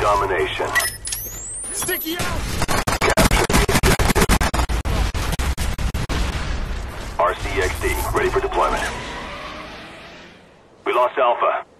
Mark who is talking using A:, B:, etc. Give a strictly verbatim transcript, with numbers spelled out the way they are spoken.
A: Domination.
B: Sticky out!
A: R C X D, ready for deployment. We lost Alpha.